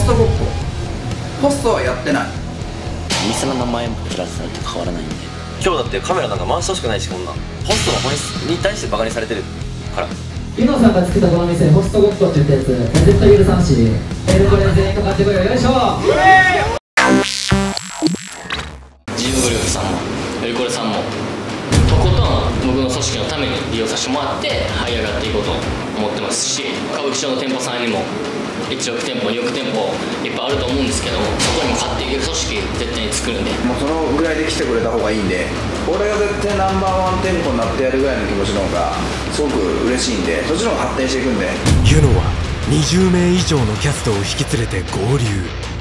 ストごっこ、ホストはやってない。 店の名前もプラスされて変わらないんで。 今日だってカメラなんか回してほしくないし、こんなホストの本質に対してバカにされてるから。 ユノさんが作ったこの店、ホストごっこって言ったやつ絶対許さんし、これ全員かかってこいよ。よいしょ。 ジムグループさんもエルコレさんもとことん僕の組織のために利用させてもらって這い上がっていこうと思ってますし、歌舞伎町の店舗さんにも1億店舗2億店舗いっぱいあると思うんですけど、そこにも勝っていける組織絶対に作るんで、 もうそのぐらいで来てくれた方がいいんで、俺が絶対ナンバーワン店舗になってやるぐらいの気持ちの方がすごく嬉しいんで、そっちの方が発展していくんで。 ユノは20名以上のキャストを引き連れて合流。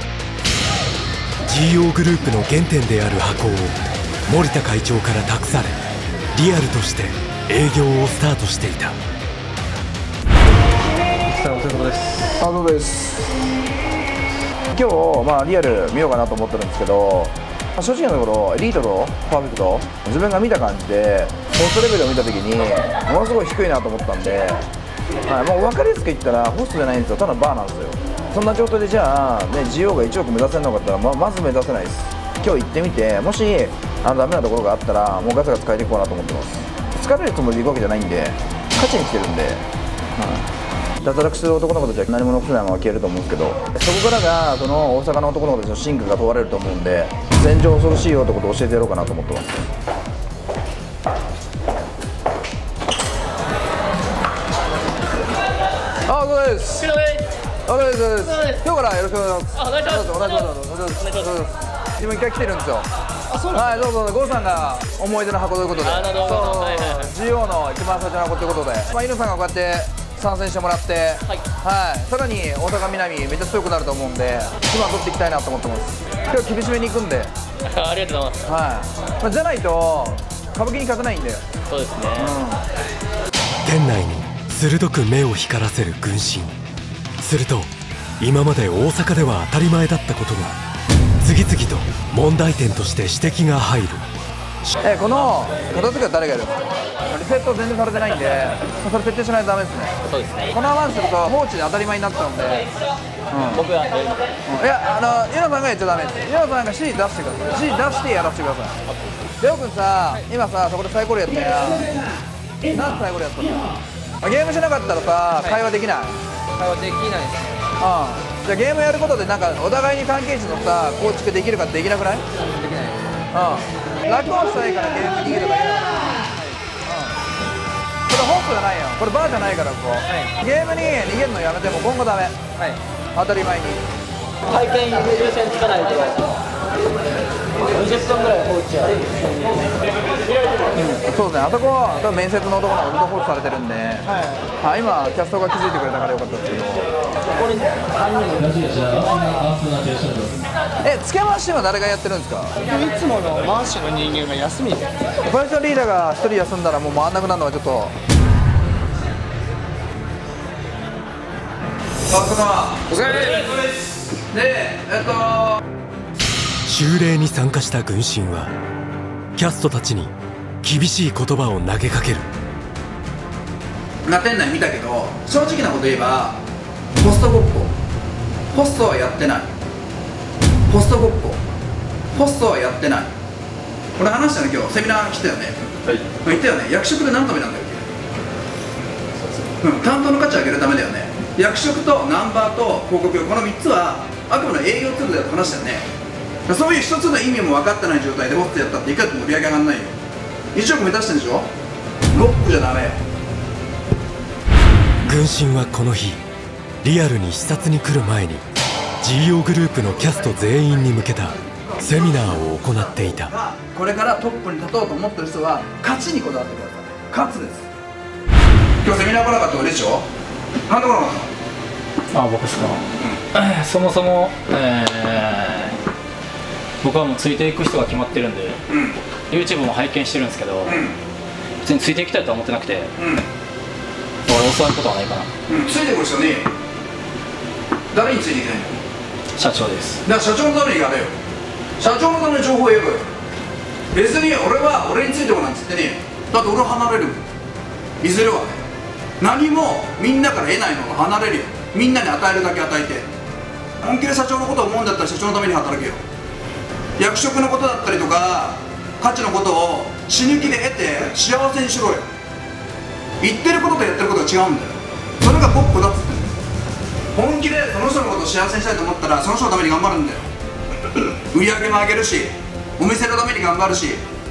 GO グループの原点である箱を森田会長から託され、リアルとして営業をスタートしていた。 お疲れ様です。 そうです。今日、リアル見ようかなと思ってるんですけど、正直なところエリートとパーフェクト、自分が見た感じでホストレベルを見た時にものすごい低いなと思ったんで、もう分かりやすく言ったらホストじゃないんですよ、ただバーなんですよ。そんな状態でじゃあ、GO が1億目指せるのかって言ったら、まず目指せないです。今日行ってみて、もしダメなところがあったらもうガツガツ変えていこうかなと思ってます。疲れるつもりで行くわけじゃないんで、勝ちに来てるんで。脱落する男の子たちは何も残せないまま消えると思うんですけど、そこからがその大阪の男の子たちの真価が問われると思うんで、戦場恐ろしいよってことを教えてやろうかなと思ってます。あ、そうです。そうです。今日からよろしくお願いします。お願いします。お願いします。今一回来てるんですよ。はい、どうぞ。ゴーさんが思い出の箱ということで、GO の一番最初の箱ということで、猪野さんがこうやって参戦してもらって、さらに大阪南めっちゃ強くなると思うんで、今取っていきたいなと思ってます。今日厳しめに行くんで。 ありがとうございます。 じゃないと歌舞伎に勝てないんで。 そうですね。 店内に鋭く目を光らせる軍神。すると今まで大阪では当たり前だったことが次々と問題点として指摘が入る。 この片付けは誰がやるんですか？リセット全然されてないんで、それ徹底しないとダメですね。 そうですね。 このまますると放置で当たり前になっちゃうんで、 僕はいや、ユノさんがやっちゃダメです。ユノさんが指示出してください。指示出してやらせてください。レオ君さ、今さ、そこでサイコロやったやん。なんでサイコロやったの？ゲームしなかったらさ、会話できない？ 会話できないですね。 じゃあゲームやることでなんかお互いに関係値のさ構築できるかできなくない？ できないです。 楽をしたいからゲーム逃げるだけだから。これ本譜じゃないよ。これバーじゃないからここ。ゲームに逃げるのやめても今後ダメ。当たり前に。 回転優先つかないと20分ぐらい放置やる。 そうですね。あそこは多分面接の男の子ずっと放置されてるんで、今キャストが気づいてくれたからよかったですけど。つけ回しは誰がやってるんですか？ いつもの回しの人間が休みで。 オペレーションリーダーが1人休んだらもう回んなくなるのはちょっと。お疲れで、 修例に参加した軍神はキャストたちに厳しい言葉を投げかける。 店内見たけど正直なこと言えばホストごっこ、ホストはやってない。ホストごっこ、ホストはやってない。俺話したの今日セミナー来たよね。言ったよね。役職で何のためなんだよ。担当の価値を上げるためだよね。役職とナンバーと広告、この3つはあくまで営業ツールだと話したよね。そういう一つの意味も分かってない状態でホストやったっていかにも盛り上げ上がんないよ。1億目指してるんでしょ。ごっこじゃダメよ。 軍神はこの日リアルに視察に来る前に GO グループのキャスト全員に向けたセミナーを行っていた。 これからトップに立とうと思ってる人は勝ちにこだわってください。勝つです。今日セミナー来なかったら俺でしょ。なんで来なかったの？ 僕ですか、そもそも、僕はもうついていく人が決まってるんで、YouTube も拝見してるんですけど、別についていきたいとは思ってなくて、俺教わることはないかな。 ついてくる人ね。誰についていけないの？ 社長です。 だから社長のためにやれよ。社長のために情報を得ろよ。別に俺は俺についてこなんつってねえ。だって俺は離れるもん。いずれはね、何もみんなから得ないのが離れるよ。みんなに与えるだけ与えて。 本気で社長のことを思うんだったら社長のために働けよ。役職のことだったりとか価値のことを死ぬ気で得て幸せにしろよ。言ってることとやってることが違うんだよ。それがポップだっつってんだよ。本気でその人のことを幸せにしたいと思ったらその人のために頑張るんだよ。売り上げも上げるし、お店のために頑張るし、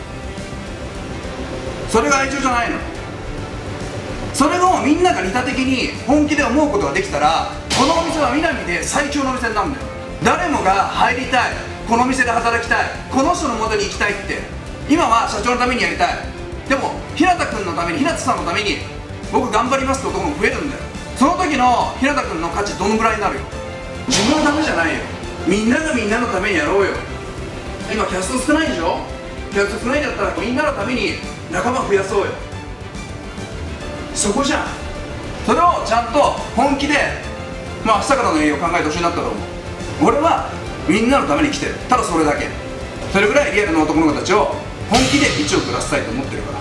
それが愛情じゃないの。それをみんなが利他的に本気で思うことができたら、このお店は南で最強のお店になるんだよ。誰もが入りたい、この店で働きたい、この人の元に行きたいって。今は社長のためにやりたい、でも日向君のために、日向さんのために僕頑張りますって男も増えるんだよ。その時の日向君の価値どのぐらいになるよ。自分のためじゃないよ、みんながみんなのためにやろうよ。今キャスト少ないでしょ。キャスト少ないんだったらみんなのために仲間増やそうよ。そこじゃん。それをちゃんと本気で、明日からの営業を考えてほしいなったと思う。俺はみんなのために来てる、ただそれだけ。それぐらいリアルな男の子たちを本気で1億出したいと思ってるから。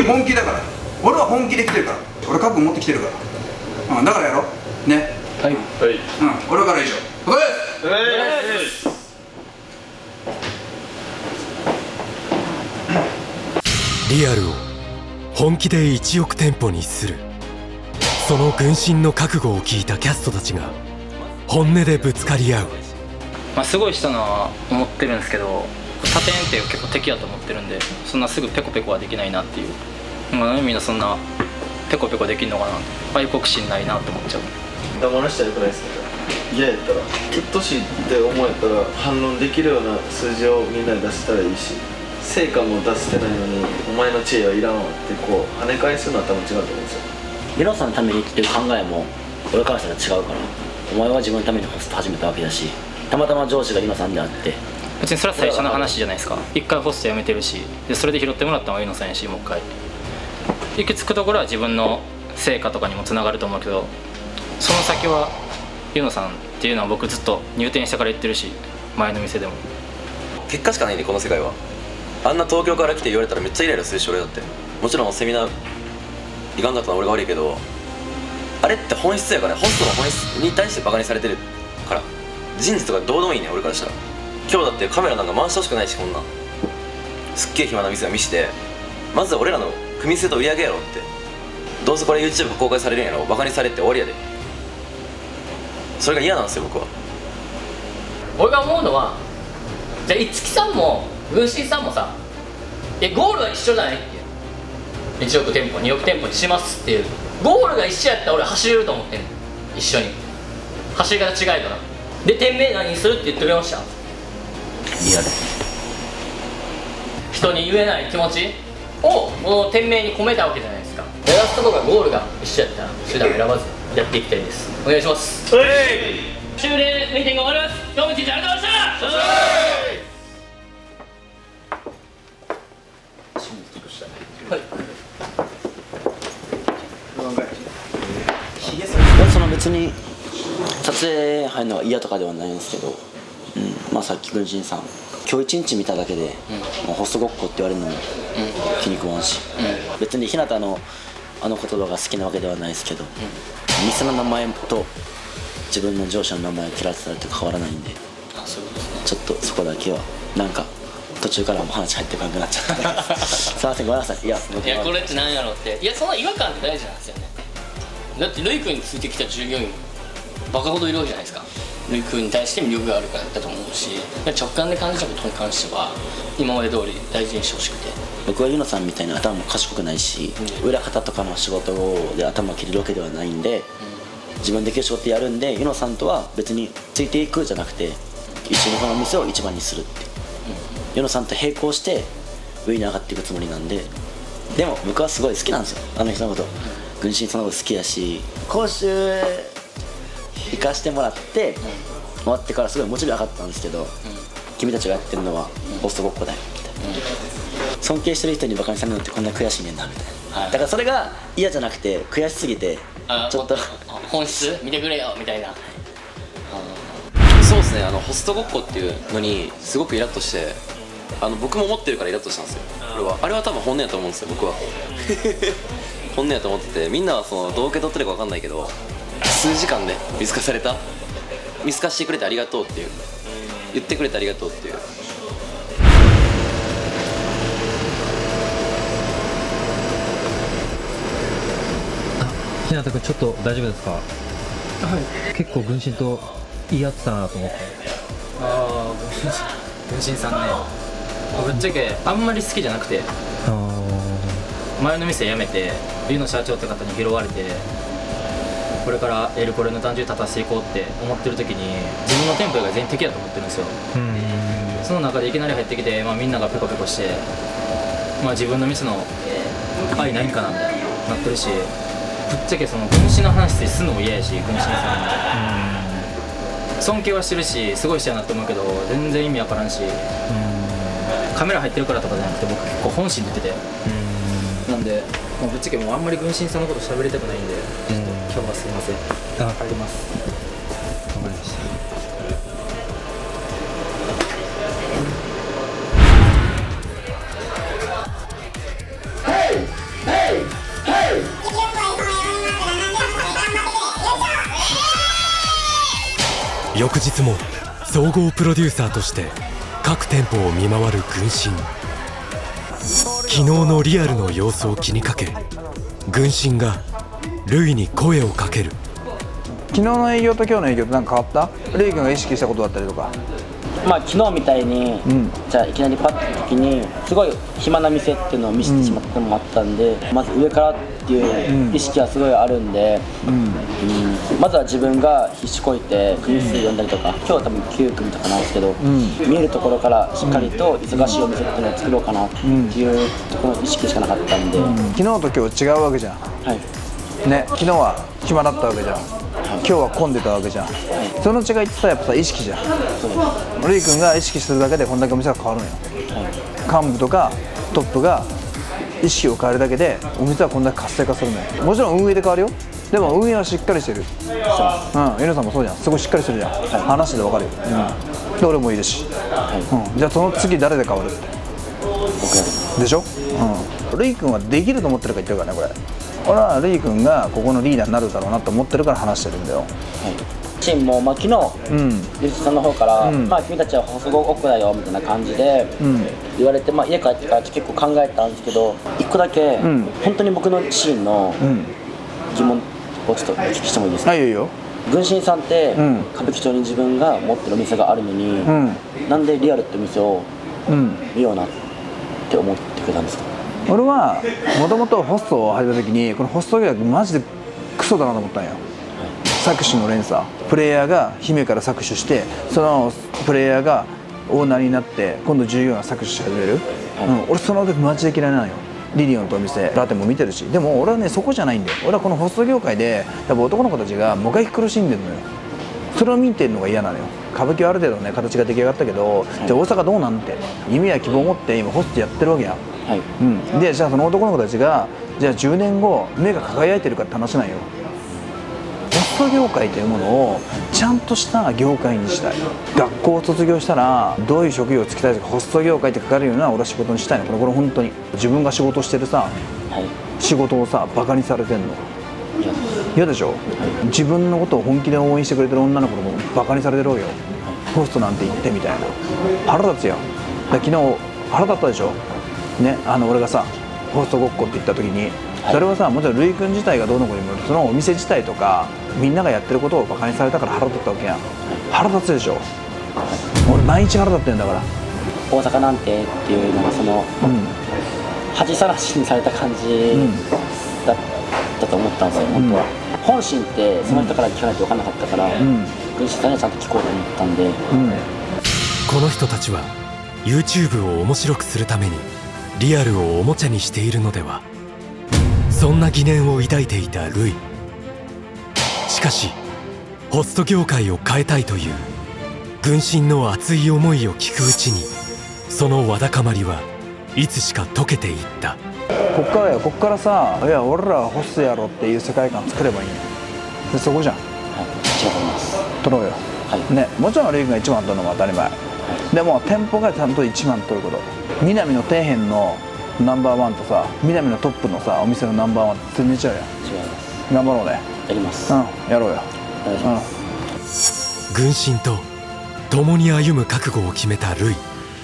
本気だから、俺は本気で来てるから。俺覚悟持ってきてるから、だからやろうね。はい、俺から以上ことです。 リアルを本気で1億店舗にする、その軍心の覚悟を聞いたキャストたちが本音でぶつかり合う。 すごい人のは思ってるんですけど、他店って結構敵だと思ってるんで、そんなすぐペコペコはできないなっていう。みんなそんなペコペコできるのかなって、愛国心ないなって思っちゃう。 黙らしたらよくないですか。嫌やったらうっとしいって思えたら反論できるような数字をみんなで出せたらいいし、成果も出してないのにお前の知恵はいらんわってこう跳ね返すのは多分違うと思うんですよ。 リノさんのためにっていう考えも俺からしたら違うから、お前は自分のためにホスト始めたわけだし、たまたま上司がリノさんであって、 別にそれは最初の話じゃないですか。一回ホスト辞めてるし、でそれで拾ってもらったのはリノさんやし、もう一回行き着くところは自分の成果とかにもつながると思うけど、その先はリノさんっていうのは僕ずっと入店してから言ってるし、前の店でも結果しかないんで、この世界は。あんな東京から来て言われたらめっちゃイライラするし、俺だって。もちろんセミナーいかんかったのは俺が悪いけど、あれって本質やから、ホストの本質に対してバカにされてるから、人事とかどうでもいいね、俺からしたら。今日だってカメラなんか回してほしくないし、こんなんすっげえ暇な店を見して、まずは俺らの組み捨てと売り上げやろって。どうせこれ YouTube 公開されるんやろ、バカにされて終わりやで。それが嫌なんですよ、僕は。 俺が思うのは、じゃあ五木さんも軍神さんもさ、ゴールは一緒じゃないっていう。1億店舗2億店舗にしますっていうゴールが一緒やったら俺走れると思ってんの。一緒に走り方違いから。で店名何にするって言ってくれました。 リアル人に言えない気持ちをこの店名に込めたわけじゃないですか。目指すところがゴールが一緒やったら手段を選ばずやっていきたいです。お願いします。終了、ミーティング終わります。今日も一日ありがとうございました。 その別に撮影入るのが嫌とかではないんですけど、さっき軍人さん今日一日見ただけで、もうホストごっこって言われるのも気に食わんし、別に日向のあの言葉が好きなわけではないですけど、店の名前と自分の上司の名前を嫌ってたらって変わらないんで、ちょっとそこだけはなんか途中からもう話入ってこなくなっちゃったすいません、ごめんなさい。いやこれって何やろうって、いやその違和感って大事なんですよね。だってルイ君についてきた従業員バカほどいるわけじゃないですか。ルイ君に対して魅力があるからだと思うし、直感で感じたことに関しては今まで通り大事にしてほしくて。 僕はユノさんみたいに頭も賢くないし、裏方とかの仕事で頭を切れるわけではないんで、自分できる仕事やるんで、ユノさんとは別についていくじゃなくて一緒にこの店を一番にするって、ユノさんと並行して上に上がっていくつもりなんで。でも僕はすごい好きなんですよ、あの人のこと。軍神そのこと好きやし、講習行かしてもらって終わってからすごいモチベ上がったんですけど、君たちがやってるのはホストごっこだよみたいな、尊敬してる人にバカにされるのってこんな悔しいねんなみたいな、だからそれが嫌じゃなくて悔しすぎてちょっと本質見てくれよみたいな。 そうですね、ホストごっこっていうのにすごくイラッとして、僕も思ってるからイラッとしたんですよ。あれは多分本音やと思うんですよ、僕は本音やと思ってて、みんなはどう受け取ってるか分かんないけど、数時間で見透かされた見透かしてくれてありがとうっていう、言ってくれてありがとうっていう。 日向君ちょっと大丈夫ですか？はい。結構軍神と言い合ってたなと思って。 ああ、軍神さんね、ぶっちゃけあんまり好きじゃなくて、前の店辞めて龍の社長って方に拾われて、これからエルコレの壇上に立たせていこうって思ってる時に自分の店舗が全員敵だと思ってるんですよ。その中でいきなり入ってきて、みんながペコペコして、自分の店の愛ないんかなみたいななってるし、ぶっちゃけその軍師の話するのも嫌やし、軍師さんに尊敬はしてるし、すごい人やなって思うけど全然意味わからんし、カメラ入ってるからとかじゃなくて僕結構本心で言ってて、なんで、ぶっちゃけもうあんまり軍神さんのこと喋りたくないんで、ちょっと今日はすいません、帰ります。 わかりました。 翌日も総合プロデューサーとして各店舗を見回る軍神。昨日のリアルの様子を気にかけ、軍神がルイに声をかける。 昨日の営業と今日の営業って何か変わった？ルイ君が意識したことだったりとか。 昨日みたいに、じゃあいきなりパッて時にすごい暇な店っていうのを見せてしまったのもあったんで、まず上からっていう意識はすごいあるんで、まずは自分が必死こいて組数読んだりとか、今日は多分9組とかなんですけど、見えるところからしっかりと忙しいお店っていうのを作ろうかなっていうところの意識しかなかったんで、 昨日と今日違うわけじゃん。ね、昨日は暇だったわけじゃん、今日は混んでたわけじゃん、その違いってさ、やっぱさ意識じゃん。ルイ君が意識するだけでこんだけお店が変わるのよ、幹部とかトップが意識を変えるだけでお店はこんだけ活性化するのよ。もちろん運営で変わるよ、でも運営はしっかりしてる。ユノさんもそうじゃん、すごいしっかりしてるじゃん、話で分かるよ。で俺もいるし、じゃあその次誰で変わるってでしょ。ルイ君はできると思ってるから言ってるからね、これ。俺はルイ君がここのリーダーになるだろうなと思ってるから話してるんだよ。 チームも、昨日、リスさんの方から、君たちは細ごっこだよみたいな感じで言われて、家帰ってから結構考えたんですけど、一個だけ、本当に僕のシーンの疑問をちょっとお聞きしてもいいですか？ いいよ。 軍神さんって、歌舞伎町に自分が持ってるお店があるのに、なんでリアルってお店を見ようなって思ってくれたんですか？ 俺はもともとホストを始めた時にこのホスト業マジでクソだなと思ったんよ。搾取の連鎖、プレイヤーが姫から搾取して、そのプレイヤーがオーナーになって今度従業員が搾取し始める、俺その時マジで嫌いなのよ。リリオンとお店ラテも見てるし、でも俺はねそこじゃないんだよ。俺はこのホスト業界でやっぱ男の子たちがもがき苦しんでるのよ。それを見てるのが嫌なのよ。歌舞伎はある程度ね形が出来上がったけど、じゃあ大阪どうなんて夢や希望を持って今ホストやってるわけやん。でじゃあその男の子たちがじゃあ10年後目が輝いてるかって話なんよ。ホスト業界というものをちゃんとした業界にしたい。学校を卒業したらどういう職業をつきたいとか、ホスト業界って書かれるような俺は仕事にしたいの。これ本当に自分が仕事してるさ、仕事をさバカにされてんの嫌でしょ。自分のことを本気で応援してくれてる女の子もバカにされてるわけよ。ホストなんて言ってみたいな。腹立つやん。だ昨日腹立ったでしょね。俺がさホストごっこって言った時に、それはさもちろんルイ君自体がどうのこうにもそのお店自体とかみんながやってることをバカにされたから腹立ったわけやん。腹立つでしょ。俺毎日腹立ってんだから。 大阪なんてっていうのがその、恥さらしにされた感じだったと思ったんですよ、本当は。本心ってその人から聞かないと分からなかったから、軍師さんにはちゃんと聞こうと思ったんで、 この人たちは YouTube を面白くするためにリアルをおもちゃにしているのでは、そんな疑念を抱いていたルイ。しかしホスト業界を変えたいという軍神の熱い思いを聞くうちに、そのわだかまりはいつしか解けていった。 こっからよ、こっからさ、いや俺らはホストやろっていう世界観作ればいいんよ。でそこじゃん。取ろうよ、ね。もちろんルイ君が1番取るのも当たり前、でも店舗がちゃんと1番取ること。南の底辺のナンバーワンとさ、南のトップのさお店のナンバーワンって全然違うやん。頑張ろうね。 やります。 やろうよ。 軍神と共に歩む覚悟を決めたルイ。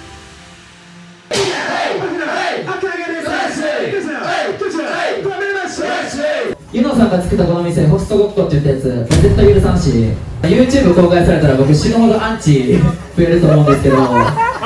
ユノさんが作ったこの店、ホストごっこって言ったやつ絶対許さんし、 YouTube 公開されたら僕死ぬほどアンチ増えると思うんですけど